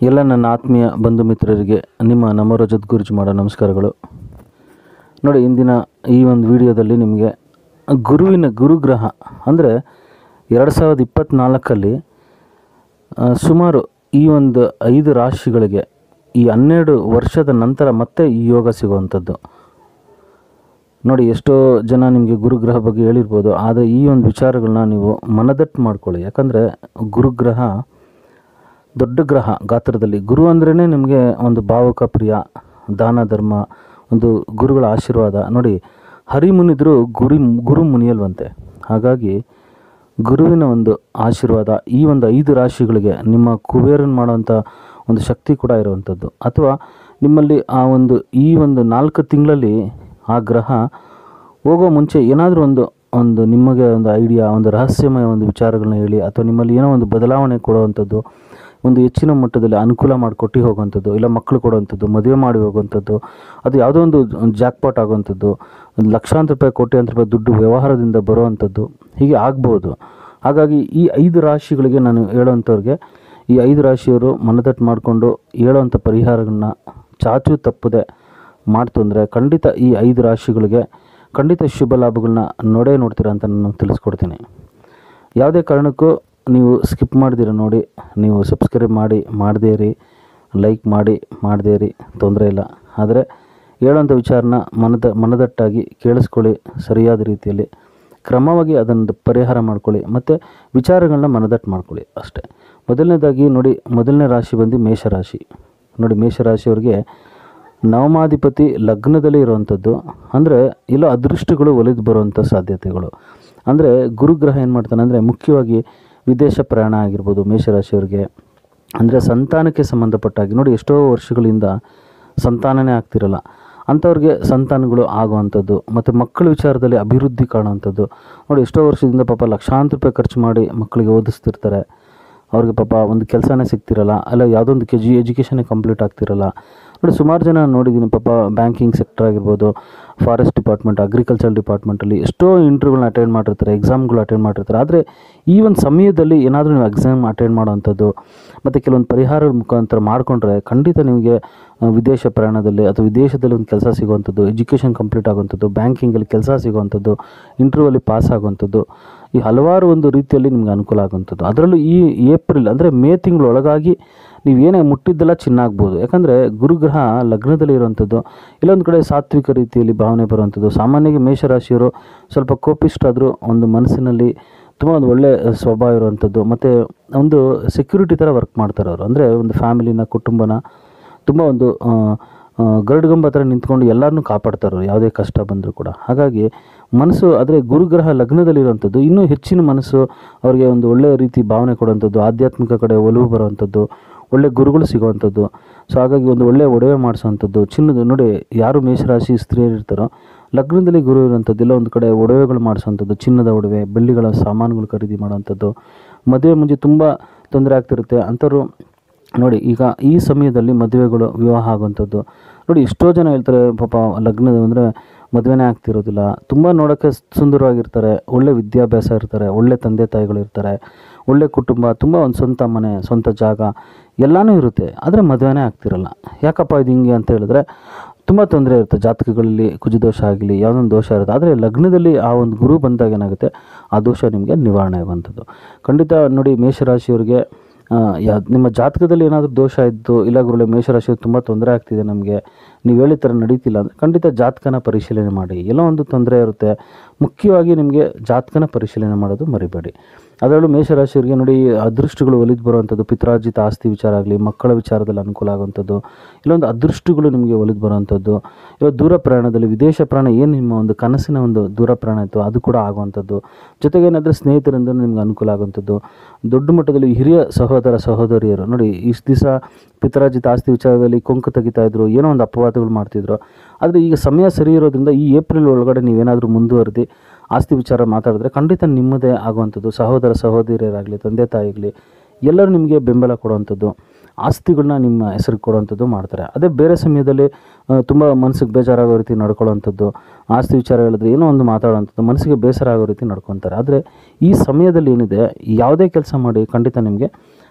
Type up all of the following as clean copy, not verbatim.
ಎಲ್ಲ ನನ್ನ ಆತ್ಮೀಯ ಬಂಧು ಮಿತ್ರರಿಗೆ ನಿಮ್ಮ ನಮರೋಜತ್ ಗುರುಜಿ ಮಾಡೋ ನಮಸ್ಕಾರಗಳು. ನೋಡಿ, ಇಂದಿನ ಈ ಒಂದು ವಿಡಿಯೋದಲ್ಲಿ ನಿಮಗೆ ಗುರುಗ್ರಹ ಅಂದರೆ 2024 ಸುಮಾರು ಈ ಒಂದು 5 ರಾಶಿಗಳಿಗೆ ಈ 12 ವರ್ಷದ ನಂತರ ಮತ್ತೆ ಈ ಯೋಗ ಸಿಗುವಂಥದ್ದು. ನೋಡಿ, ಎಷ್ಟೋ ಜನ ನಿಮಗೆ ಗುರುಗ್ರಹ ಬಗ್ಗೆ ಹೇಳಿರ್ಬೋದು, ಆದರೆ ಈ ಒಂದು ವಿಚಾರಗಳನ್ನ ನೀವು ಮನದಟ್ಟು ಮಾಡ್ಕೊಳ್ಳಿ. ಯಾಕಂದರೆ ಗುರುಗ್ರಹ ದೊಡ್ಡ ಗ್ರಹ ಗಾತ್ರದಲ್ಲಿ. ಗುರು ಅಂದ್ರೇ ನಿಮಗೆ ಒಂದು ಭಾವುಕ ಪ್ರಿಯ, ದಾನ ಧರ್ಮ, ಒಂದು ಗುರುಗಳ ಆಶೀರ್ವಾದ. ನೋಡಿ, ಹರಿಮುನಿದ್ರು ಗುರು ಮುನಿಯಲ್ವಂತೆ. ಹಾಗಾಗಿ ಗುರುವಿನ ಒಂದು ಆಶೀರ್ವಾದ ಈ ಒಂದು 5 ರಾಶಿಗಳಿಗೆ ನಿಮ್ಮ ಕುಬೇರನ್ ಮಾಡೋವಂಥ ಒಂದು ಶಕ್ತಿ ಕೂಡ ಇರುವಂಥದ್ದು. ಅಥವಾ ನಿಮ್ಮಲ್ಲಿ ಈ ಒಂದು 4 ತಿಂಗಳಲ್ಲಿ ಆ ಗ್ರಹ ಹೋಗೋ ಮುಂಚೆ ಏನಾದರೂ ಒಂದು ನಿಮಗೆ ಒಂದು ಐಡಿಯಾ, ಒಂದು ರಹಸ್ಯಮಯ ಒಂದು ವಿಚಾರಗಳನ್ನ ಹೇಳಿ, ಅಥವಾ ನಿಮ್ಮಲ್ಲಿ ಏನೋ ಒಂದು ಬದಲಾವಣೆ ಕೊಡುವಂಥದ್ದು, ಒಂದು ಹೆಚ್ಚಿನ ಮಟ್ಟದಲ್ಲಿ ಅನುಕೂಲ ಮಾಡಿಕೊಟ್ಟು ಹೋಗುವಂಥದ್ದು, ಇಲ್ಲ ಮಕ್ಕಳು ಕೊಡುವಂಥದ್ದು, ಮದುವೆ ಮಾಡಿ ಹೋಗುವಂಥದ್ದು, ಅದು ಯಾವುದೋ ಒಂದು ಜಾಕ್ಪಾಟ್ ಆಗುವಂಥದ್ದು, ಲಕ್ಷಾಂತರ ರೂಪಾಯಿ ಕೋಟ್ಯಾಂತರ ರೂಪಾಯಿ ದುಡ್ಡು ವ್ಯವಹಾರದಿಂದ ಬರುವಂಥದ್ದು, ಹೀಗೆ ಆಗ್ಬೋದು. ಹಾಗಾಗಿ ಈ 5 ರಾಶಿಗಳಿಗೆ ನಾನು ಹೇಳೋವಂಥವ್ರಿಗೆ, ಈ 5 ರಾಶಿಯವರು ಮನದಟ್ಟು ಮಾಡಿಕೊಂಡು ಹೇಳೋವಂಥ ಪರಿಹಾರಗಳನ್ನ ಚಾಚು ತಪ್ಪದೆ ಮಾಡ್ತು ಅಂದರೆ ಖಂಡಿತ ಈ 5 ರಾಶಿಗಳಿಗೆ ಖಂಡಿತ ಶುಭ ಲಾಭಗಳನ್ನ ನೋಡ್ತೀರಾ ಅಂತ ನಾನು ತಿಳಿಸ್ಕೊಡ್ತೀನಿ. ಯಾವುದೇ ಕಾರಣಕ್ಕೂ ನೀವು ಸ್ಕಿಪ್ ಮಾಡ್ದಿರ ನೋಡಿ, ನೀವು ಸಬ್ಸ್ಕ್ರೈಬ್ ಮಾಡದೇ ಇರಿ, ಲೈಕ್ ಮಾಡದೇ ಇರಿ, ತೊಂದರೆ ಇಲ್ಲ. ಆದರೆ ಹೇಳೋಂಥ ವಿಚಾರನ ಮನದಟ್ಟಾಗಿ ಕೇಳಿಸ್ಕೊಳ್ಳಿ, ಸರಿಯಾದ ರೀತಿಯಲ್ಲಿ ಕ್ರಮವಾಗಿ ಅದನ್ನು ಪರಿಹಾರ ಮಾಡ್ಕೊಳ್ಳಿ, ಮತ್ತು ವಿಚಾರಗಳನ್ನ ಮನದಟ್ಟು ಮಾಡ್ಕೊಳ್ಳಿ ಅಷ್ಟೇ. ಮೊದಲನೇದಾಗಿ ನೋಡಿ, ಮೊದಲನೇ ರಾಶಿ ಬಂದು ಮೇಷರಾಶಿ. ನೋಡಿ, ಮೇಷರಾಶಿಯವ್ರಿಗೆ ನವಮಾಧಿಪತಿ ಲಗ್ನದಲ್ಲಿ ಇರುವಂಥದ್ದು. ಅಂದರೆ ಇಲ್ಲ ಅದೃಷ್ಟಗಳು ಒಲಿದು ಬರುವಂಥ ಸಾಧ್ಯತೆಗಳು. ಅಂದರೆ ಗುರುಗ್ರಹ ಏನು ಮಾಡ್ತಾನೆ ಅಂದರೆ ಮುಖ್ಯವಾಗಿ ವಿದೇಶ ಪ್ರಯಾಣ ಆಗಿರ್ಬೋದು ಮೇಷರಾಶಿಯವ್ರಿಗೆ. ಅಂದರೆ ಸಂತಾನಕ್ಕೆ ಸಂಬಂಧಪಟ್ಟಾಗಿ ನೋಡಿ, ಎಷ್ಟೋ ವರ್ಷಗಳಿಂದ ಸಂತಾನನೇ ಆಗ್ತಿರಲ್ಲ, ಅಂಥವ್ರಿಗೆ ಸಂತಾನಗಳು ಆಗುವಂಥದ್ದು, ಮತ್ತು ಮಕ್ಕಳ ವಿಚಾರದಲ್ಲಿ ಅಭಿವೃದ್ಧಿ ಕಾಣುವಂಥದ್ದು. ನೋಡಿ, ಎಷ್ಟೋ ವರ್ಷದಿಂದ ಪಾಪ ಲಕ್ಷಾಂತರ ರೂಪಾಯಿ ಖರ್ಚು ಮಾಡಿ ಮಕ್ಕಳಿಗೆ ಓದಿಸ್ತಿರ್ತಾರೆ, ಅವ್ರಿಗೆ ಪಾಪ ಒಂದು ಕೆಲಸನೇ ಸಿಗ್ತಿರಲ್ಲ, ಅಲ್ಲ ಯಾವುದೋ ಒಂದು ಎಜುಕೇಷನ್ನೇ ಕಂಪ್ಲೀಟ್ ಆಗ್ತಿರಲ್ಲ. ನೋಡಿ, ಸುಮಾರು ಜನ ನೋಡಿದ್ದೀನಿ ಪಾಪ ಬ್ಯಾಂಕಿಂಗ್ ಸೆಕ್ಟರ್ ಆಗಿರ್ಬೋದು, ಫಾರೆಸ್ಟ್ ಡಿಪಾರ್ಟ್ಮೆಂಟ್, ಅಗ್ರಿಕಲ್ಚರ್ ಡಿಪಾರ್ಟ್ಮೆಂಟಲ್ಲಿ ಎಷ್ಟೋ ಇಂಟರ್ವ್ಯೂಗಳನ್ನ ಅಟೆಂಡ್ ಮಾಡಿರ್ತಾರೆ, ಎಕ್ಸಾಮ್ಗಳು ಅಟೆಂಡ್ ಮಾಡಿರ್ತಾರೆ. ಆದರೆ ಈ ಒಂದು ಸಮಯದಲ್ಲಿ ಏನಾದರೂ ನೀವು ಎಕ್ಸಾಮ್ ಅಟೆಂಡ್ ಮಾಡೋವಂಥದ್ದು ಮತ್ತು ಕೆಲವೊಂದು ಪರಿಹಾರದ ಮುಖಾಂತರ ಮಾಡಿಕೊಂಡ್ರೆ ಖಂಡಿತ ನಿಮಗೆ ವಿದೇಶ ಪ್ರಯಾಣದಲ್ಲಿ ಅಥವಾ ವಿದೇಶದಲ್ಲಿ ಒಂದು ಕೆಲಸ ಸಿಗುವಂಥದ್ದು, ಎಜುಕೇಷನ್ ಕಂಪ್ಲೀಟ್ ಆಗುವಂಥದ್ದು, ಬ್ಯಾಂಕಿಂಗಲ್ಲಿ ಕೆಲಸ ಸಿಗುವಂಥದ್ದು, ಇಂಟರ್ವ್ಯೂವಲ್ಲಿ ಪಾಸ್ ಆಗುವಂಥದ್ದು, ಈ ಹಲವಾರು ಒಂದು ರೀತಿಯಲ್ಲಿ ನಿಮ್ಗೆ ಅನುಕೂಲ ಆಗುವಂಥದ್ದು. ಅದರಲ್ಲೂ ಈ ಏಪ್ರಿಲ್ ಅಂದರೆ ಮೇ ತಿಂಗಳೊಳಗಾಗಿ ನೀವೇನೇ ಮುಟ್ಟಿದ್ದೆಲ್ಲ ಚಿನ್ನಾಗ್ಬೋದು. ಯಾಕಂದರೆ ಗುರುಗ್ರಹ ಲಗ್ನದಲ್ಲಿ ಇರುವಂಥದ್ದು, ಇಲ್ಲೊಂದು ಕಡೆ ಸಾತ್ವಿಕ ರೀತಿಯಲ್ಲಿ ಭಾವನೆ ಬರುವಂಥದ್ದು. ಸಾಮಾನ್ಯವಾಗಿ ಮೇಷರಾಶಿಯವರು ಸ್ವಲ್ಪ ಕೋಪಿಷ್ಟಾದರೂ ಒಂದು ಮನಸ್ಸಿನಲ್ಲಿ ತುಂಬ ಒಂದು ಒಳ್ಳೆಯ ಸ್ವಭಾವ ಇರುವಂಥದ್ದು, ಮತ್ತು ಒಂದು ಸೆಕ್ಯೂರಿಟಿ ಥರ ವರ್ಕ್ ಮಾಡ್ತಾರೆ ಅವರು. ಅಂದರೆ ಒಂದು ಫ್ಯಾಮಿಲಿನ, ಕುಟುಂಬನ ತುಂಬ ಒಂದು ಗರುಡ್ಗಂಬ ಥರ ನಿಂತ್ಕೊಂಡು ಎಲ್ಲರನ್ನೂ ಕಾಪಾಡ್ತಾರೆ ಯಾವುದೇ ಕಷ್ಟ ಬಂದರೂ ಕೂಡ. ಹಾಗಾಗಿ ಮನಸ್ಸು, ಆದರೆ ಗುರುಗ್ರಹ ಲಗ್ನದಲ್ಲಿರುವಂಥದ್ದು ಇನ್ನೂ ಹೆಚ್ಚಿನ ಮನಸ್ಸು, ಅವರಿಗೆ ಒಂದು ಒಳ್ಳೆಯ ರೀತಿ ಭಾವನೆ ಕೊಡುವಂಥದ್ದು, ಆಧ್ಯಾತ್ಮಿಕ ಕಡೆ ಒಲವು ಬರುವಂಥದ್ದು, ಒಳ್ಳೆ ಗುರುಗಳು ಸಿಗುವಂಥದ್ದು. ಸೊ ಹಾಗಾಗಿ ಒಂದು ಒಳ್ಳೆಯ ಒಡವೆ ಮಾಡಿಸೋವಂಥದ್ದು, ಚಿನ್ನದ ನೋಡಿ, ಯಾರು ಮೇಷರಾಶಿ ಸ್ತ್ರೀಯರು ಇರ್ತಾರೋ ಲಗ್ನದಲ್ಲಿ ಗುರು ಇರುವಂಥದ್ದು, ಇಲ್ಲ ಒಂದು ಕಡೆ ಒಡವೆಗಳು ಮಾಡಿಸೋವಂಥದ್ದು, ಚಿನ್ನದ ಒಡವೆ, ಬೆಳ್ಳಿಗಳ ಸಾಮಾನುಗಳು ಖರೀದಿ ಮಾಡೋವಂಥದ್ದು. ಮದುವೆ ಮುಂಚೆ ತುಂಬ ತೊಂದರೆ ಆಗ್ತಿರುತ್ತೆ ಅಂಥವ್ರು ನೋಡಿ, ಈಗ ಈ ಸಮಯದಲ್ಲಿ ಮದುವೆಗಳು, ವಿವಾಹ ಆಗುವಂಥದ್ದು. ನೋಡಿ, ಎಷ್ಟೋ ಜನ ಹೇಳ್ತಾರೆ ಪಾಪ ಲಗ್ನದ ಅಂದರೆ ಮದುವೆನೇ ಆಗ್ತಿರೋದಿಲ್ಲ, ತುಂಬ ನೋಡೋಕ್ಕೆ ಸುಂದರವಾಗಿರ್ತಾರೆ, ಒಳ್ಳೆ ವಿದ್ಯಾಭ್ಯಾಸ ಇರ್ತಾರೆ, ಒಳ್ಳೆ ತಂದೆ ತಾಯಿಗಳು ಇರ್ತಾರೆ, ಒಳ್ಳೆ ಕುಟುಂಬ, ತುಂಬ ಒಂದು ಸ್ವಂತ ಮನೆ, ಸ್ವಂತ ಜಾಗ ಎಲ್ಲನೂ ಇರುತ್ತೆ, ಆದರೆ ಮದುವೆನೇ ಆಗ್ತಿರಲ್ಲ. ಯಾಕಪ್ಪ ಇದು ಹಿಂಗೆ ಅಂತ ಹೇಳಿದ್ರೆ ತುಂಬ ತೊಂದರೆ ಇರುತ್ತೆ. ಜಾತಕಗಳಲ್ಲಿ ಕುಜದೋಷ ಆಗಲಿ ಯಾವುದೊಂದು ದೋಷ ಇರುತ್ತೆ, ಆದರೆ ಲಗ್ನದಲ್ಲಿ ಆ ಒಂದು ಗುರು ಬಂದಾಗ ಏನಾಗುತ್ತೆ, ಆ ದೋಷ ನಿಮಗೆ ನಿವಾರಣೆ ಆಗುವಂಥದ್ದು. ಖಂಡಿತ ನೋಡಿ, ಮೇಷರಾಶಿಯವರಿಗೆ ನಿಮ್ಮ ಜಾತಕದಲ್ಲಿ ಏನಾದರೂ ದೋಷ ಇದ್ದು, ಇಲ್ಲ ಗುರುಳೆ ಮೇಷರಾಶಿಯವ್ರು ತುಂಬ ತೊಂದರೆ ಆಗ್ತಿದೆ, ನಮಗೆ ನೀವು ಹೇಳಿದ ಥರ ನಡೀತಿಲ್ಲ ಅಂದರೆ ಖಂಡಿತ ಜಾತಕನ ಪರಿಶೀಲನೆ ಮಾಡಿ. ಎಲ್ಲೋ ಒಂದು ತೊಂದರೆ ಇರುತ್ತೆ, ಮುಖ್ಯವಾಗಿ ನಿಮಗೆ ಜಾತಕನ ಪರಿಶೀಲನೆ ಮಾಡೋದು ಮರಿಬೇಡಿ. ಅದರಲ್ಲೂ ಮೇಷರಾಶಿಯವರಿಗೆ ನೋಡಿ, ಅದೃಷ್ಟಗಳು ಒಲಿದು ಬರುವಂಥದ್ದು, ಪಿತ್ರಾರ್ಜಿತ ಆಸ್ತಿ ವಿಚಾರ ಆಗಲಿ, ಮಕ್ಕಳ ವಿಚಾರದಲ್ಲಿ ಅನುಕೂಲ ಆಗುವಂಥದ್ದು, ಇಲ್ಲೊಂದು ಅದೃಷ್ಟಗಳು ನಿಮಗೆ ಒಲಿದು ಬರುವಂಥದ್ದು, ಇಲ್ಲ ದೂರ ಪ್ರಯಾಣದಲ್ಲಿ, ವಿದೇಶ ಪ್ರಯಾಣ ಏನು ನಿಮ್ಮ ಒಂದು ಕನಸಿನ ಒಂದು ದೂರ ಪ್ರಯಾಣ ಇತ್ತು ಅದು ಕೂಡ ಆಗುವಂಥದ್ದು. ಜೊತೆಗೆ ಏನಾದರೂ ಸ್ನೇಹಿತರಿಂದ ನಿಮ್ಗೆ ಅನುಕೂಲ ಆಗುವಂಥದ್ದು. ದೊಡ್ಡ ಮಟ್ಟದಲ್ಲಿ ಹಿರಿಯ ಸಹೋದರಿಯರು ನೋಡಿ, ಇಷ್ಟು ದಿವಸ ಪಿತ್ರಾರ್ಜಿತ ಆಸ್ತಿ ವಿಚಾರದಲ್ಲಿ ಕೊಂಕು ತೆಗಿತಾ ಇದ್ರು, ಏನೋ ಒಂದು ಅಪವಾದಗಳು ಮಾಡ್ತಿದ್ರು. ಆದರೆ ಈಗ ಸಮಯ ಸರಿ ಇರೋದ್ರಿಂದ ಈ ಏಪ್ರಿಲ್ ಒಳಗಡೆ ನೀವೇನಾದರೂ ಮುಂದುವರೆದು ಆಸ್ತಿ ವಿಚಾರ ಮಾತಾಡಿದ್ರೆ ಖಂಡಿತ ನಿಮ್ಮದೇ ಆಗುವಂಥದ್ದು. ಸಹೋದರಿಯರಾಗಲಿ, ತಂದೆ ತಾಯಿಗಲಿ ಎಲ್ಲರೂ ನಿಮಗೆ ಬೆಂಬಲ ಕೊಡುವಂಥದ್ದು, ಆಸ್ತಿಗಳನ್ನ ನಿಮ್ಮ ಹೆಸರಿಗೆ ಕೊಡುವಂಥದ್ದು ಮಾಡ್ತಾರೆ. ಅದೇ ಬೇರೆ ಸಮಯದಲ್ಲಿ ತುಂಬ ಮನಸ್ಸಿಗೆ ಬೇಜಾರಾಗೋ ರೀತಿ ನಡ್ಕೊಳ್ಳೋವಂಥದ್ದು, ಆಸ್ತಿ ವಿಚಾರ ಹೇಳಿದ್ರೆ ಏನೋ ಒಂದು ಮಾತಾಡೋವಂಥದ್ದು, ಮನಸ್ಸಿಗೆ ಬೇಸರ ಆಗೋ ರೀತಿ ನಡ್ಕೊತಾರೆ. ಆದರೆ ಈ ಸಮಯದಲ್ಲಿ ಏನಿದೆ, ಯಾವುದೇ ಕೆಲಸ ಮಾಡಿ ಖಂಡಿತ ನಿಮಗೆ